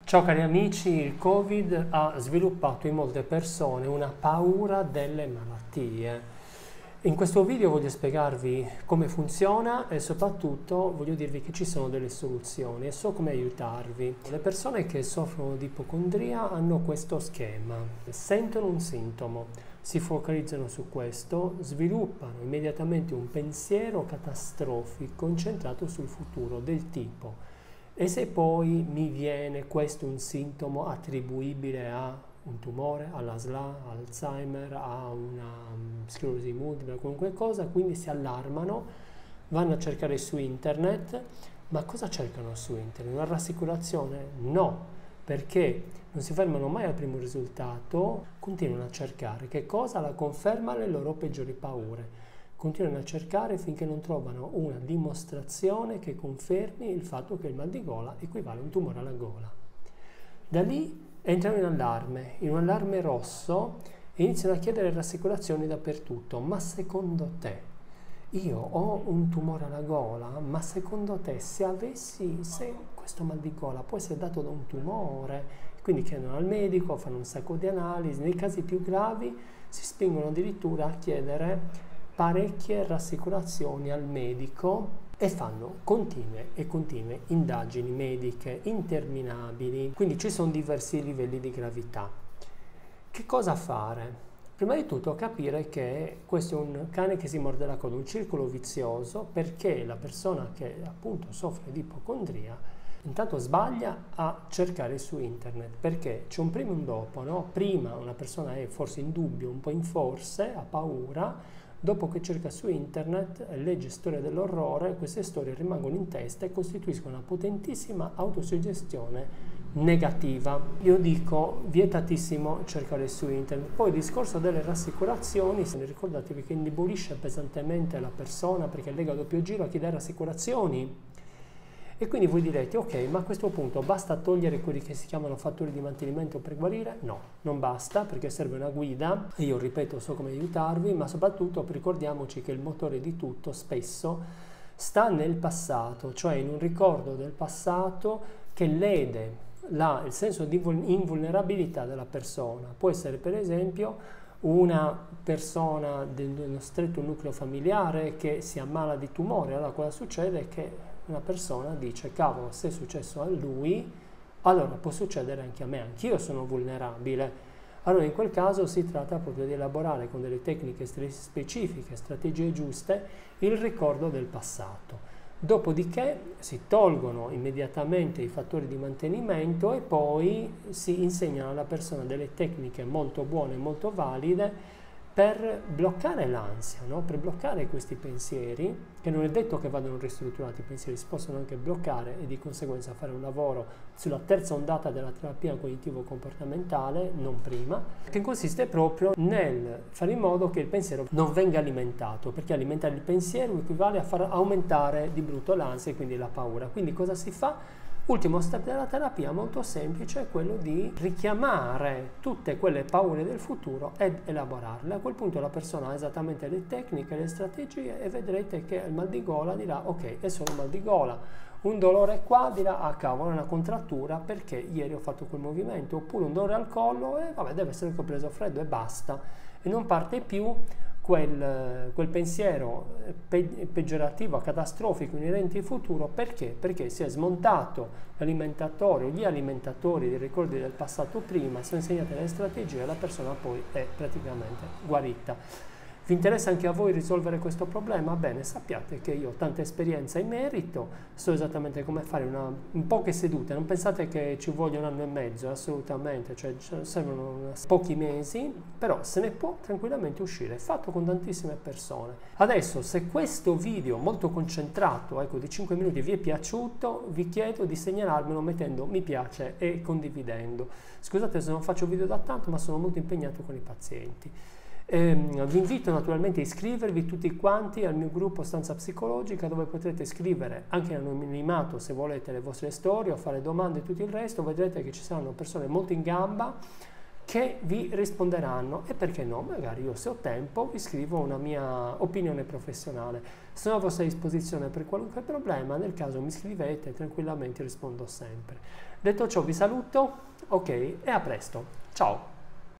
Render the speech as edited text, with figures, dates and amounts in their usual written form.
Ciao cari amici, il Covid ha sviluppato in molte persone una paura delle malattie. In questo video voglio spiegarvi come funziona e soprattutto voglio dirvi che ci sono delle soluzioni e so come aiutarvi. Le persone che soffrono di ipocondria hanno questo schema: sentono un sintomo, si focalizzano su questo, sviluppano immediatamente un pensiero catastrofico incentrato sul futuro del tipo: e se poi mi viene questo un sintomo attribuibile a un tumore, alla SLA, Alzheimer, a una sclerosi multipla, qualunque cosa, quindi si allarmano, vanno a cercare su internet. Ma cosa cercano su internet? Una rassicurazione? No, perché non si fermano mai al primo risultato, continuano a cercare. Che cosa? La conferma alle loro peggiori paure. Continuano a cercare finché non trovano una dimostrazione che confermi il fatto che il mal di gola equivale a un tumore alla gola. Da lì entrano in un allarme rosso e iniziano a chiedere rassicurazioni dappertutto. Ma secondo te io ho un tumore alla gola? Ma secondo te se questo mal di gola può essere dato da un tumore? Quindi chiedono al medico, fanno un sacco di analisi, nei casi più gravi si spingono addirittura a chiedere parecchie rassicurazioni al medico e fanno continue indagini mediche interminabili. Quindi ci sono diversi livelli di gravità. Che cosa fare? Prima di tutto capire che questo è un cane che si morde la coda, un circolo vizioso, perché la persona che appunto soffre di ipocondria intanto sbaglia a cercare su internet, perché c'è un prima e un dopo, no? Prima una persona è forse in dubbio, un po' in forse, ha paura. Dopo che cerca su internet e legge storie dell'orrore, queste storie rimangono in testa e costituiscono una potentissima autosuggestione negativa. Io dico, vietatissimo cercare su internet. Poi il discorso delle rassicurazioni, ricordatevi che indebolisce pesantemente la persona, perché lega a doppio giro a chi dà rassicurazioni. E quindi voi direte: ok, ma a questo punto basta togliere quelli che si chiamano fattori di mantenimento per guarire? No, non basta, perché serve una guida, e io ripeto, so come aiutarvi, ma soprattutto ricordiamoci che il motore di tutto spesso sta nel passato, cioè in un ricordo del passato che lede il senso di invulnerabilità della persona. Può essere per esempio una persona dello stretto nucleo familiare che si ammala di tumore. Allora cosa succede? Che una persona dice: cavolo, se è successo a lui, allora può succedere anche a me, anch'io sono vulnerabile. Allora in quel caso si tratta proprio di elaborare con delle tecniche specifiche, strategie giuste, il ricordo del passato. Dopodiché si tolgono immediatamente i fattori di mantenimento e poi si insegnano alla persona delle tecniche molto buone, molto valide, per bloccare l'ansia, no? Per bloccare questi pensieri, che non è detto che vadano ristrutturati, i pensieri si possono anche bloccare e di conseguenza fare un lavoro sulla terza ondata della terapia cognitivo-comportamentale, non prima, che consiste proprio nel fare in modo che il pensiero non venga alimentato, perché alimentare il pensiero equivale a far aumentare di brutto l'ansia e quindi la paura. Quindi cosa si fa? Ultimo step della terapia, molto semplice, è quello di richiamare tutte quelle paure del futuro ed elaborarle. A quel punto la persona ha esattamente le tecniche, le strategie e vedrete che il mal di gola dirà: ok, è solo mal di gola. Un dolore qua dirà: ah cavolo, è una contrattura perché ieri ho fatto quel movimento. Oppure un dolore al collo e vabbè, deve essere che ho preso freddo e basta. E non parte più quel pensiero peggiorativo, catastrofico, inerente al futuro. Perché? Perché si è smontato l'alimentatore o gli alimentatori dei ricordi del passato prima, sono insegnate le strategie e la persona poi è praticamente guarita. Vi interessa anche a voi risolvere questo problema? Bene, sappiate che io ho tanta esperienza in merito, so esattamente come fare in poche sedute. Non pensate che ci voglia un anno e mezzo, assolutamente, cioè servono pochi mesi, però se ne può tranquillamente uscire, fatto con tantissime persone. Adesso, se questo video molto concentrato, ecco, di 5 minuti vi è piaciuto, vi chiedo di segnalarmelo mettendo mi piace e condividendo. Scusate se non faccio video da tanto, ma sono molto impegnato con i pazienti. Vi invito naturalmente a iscrivervi tutti quanti al mio gruppo Stanza Psicologica, dove potrete scrivere anche in anonimato, se volete, le vostre storie o fare domande e tutto il resto. Vedrete che ci saranno persone molto in gamba che vi risponderanno, e perché no, magari io, se ho tempo, vi scrivo una mia opinione professionale. Sono a vostra disposizione per qualunque problema, nel caso mi scrivete, tranquillamente rispondo sempre. Detto ciò vi saluto, ok, e a presto. Ciao!